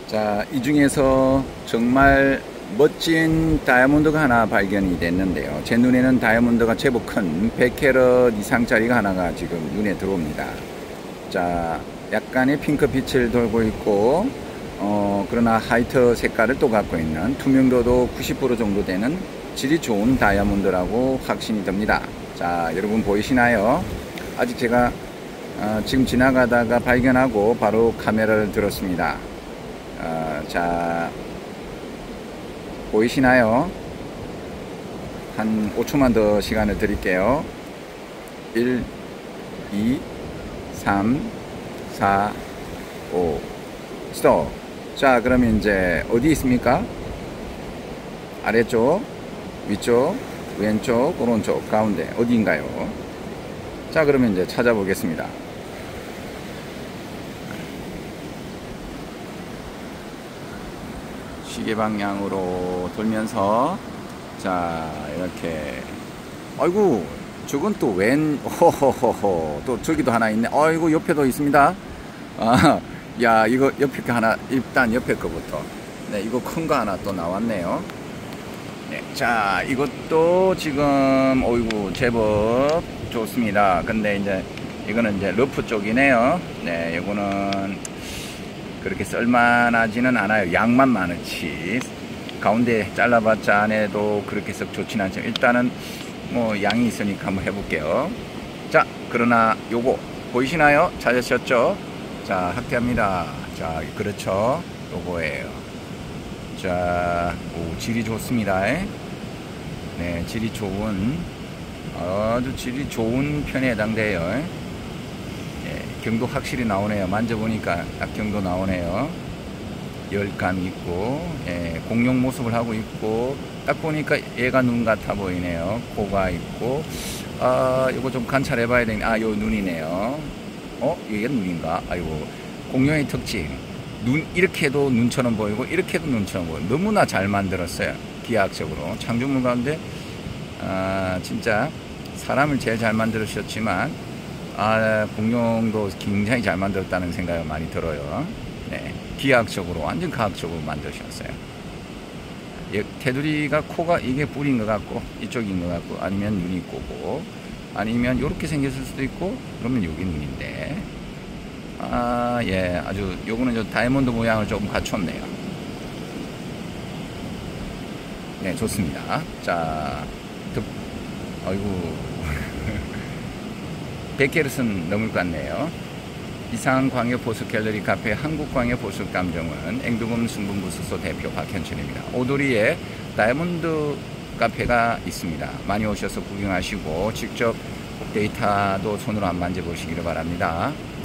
자, 이 중에서 정말 멋진 다이아몬드가 하나 발견이 됐는데요. 제 눈에는 다이아몬드가 제법 큰 100캐럿 이상짜리가 하나가 지금 눈에 들어옵니다. 자, 약간의 핑크 빛을 돌고 있고, 그러나 화이트 색깔을 또 갖고 있는, 투명도도 90% 정도 되는 질이 좋은 다이아몬드라고 확신이 듭니다. 자, 여러분 보이시나요? 아직 제가 지금 지나가다가 발견하고 바로 카메라를 들었습니다. 자, 보이시나요? 한 5초만 더 시간을 드릴게요. 1, 2, 3, 4, 5, 스톱. 자, 그러면 이제 어디 있습니까? 아래쪽, 위쪽, 왼쪽, 오른쪽, 가운데 어디인가요? 자, 그러면 이제 찾아보겠습니다. 시계 방향으로 돌면서, 자, 이렇게, 아이고, 저건 또 호호호호, 또 저기도 하나 있네. 아이고, 옆에도 있습니다. 야, 이거 옆에 거 하나, 일단 옆에 거부터. 네, 이거 큰 거 하나 또 나왔네요. 네, 자, 이것도 지금, 어이구, 제법 좋습니다. 근데 이제, 이거는 이제 러프 쪽이네요. 네, 이거는 그렇게 쓸만하지는 않아요. 양만 많지. 가운데 잘라봤자 안에도 그렇게 썩 좋진 않죠. 일단은 뭐 양이 있으니까 한번 해볼게요. 자, 그러나 요거 보이시나요? 찾으셨죠? 자, 확대합니다. 자, 그렇죠. 요거예요. 자, 오, 질이 좋습니다. 네, 질이 좋은, 아주 질이 좋은 편에 해당돼요. 경도 확실히 나오네요. 만져보니까 딱 경도 나오네요. 열감이 있고, 공룡 모습을 하고 있고, 딱 보니까 얘가 눈 같아 보이네요. 코가 있고, 이거 좀 관찰해 봐야 되겠네. 요 눈이네요. 이게 눈인가? 아이고, 공룡의 특징. 이렇게 해도 눈처럼 보이고, 이렇게 해도 눈처럼 보이고, 너무나 잘 만들었어요. 기하학적으로. 창조물 가운데, 진짜 사람을 제일 잘 만들으셨지만, 공룡도 굉장히 잘 만들었다는 생각이 많이 들어요. 네, 기하학적으로 완전 과학적으로 만드셨어요. 테두리가 코가 이게 뿔인 것 같고 이쪽인 것 같고 아니면 눈이 꼬고 아니면 이렇게 생겼을 수도 있고 그러면 여기 눈인데 예, 아주 요거는 저 다이아몬드 모양을 조금 갖췄네요. 네, 좋습니다. 자, 아이고 100캐럿은 넘을 것 같네요. 이상광역보습 갤러리 카페 한국광역보습감정은 앵두금 승분부수소 대표 박현춘입니다. 오도리에 다이아몬드 카페가 있습니다. 많이 오셔서 구경하시고 직접 데이터도 손으로 한번 만져보시기를 바랍니다.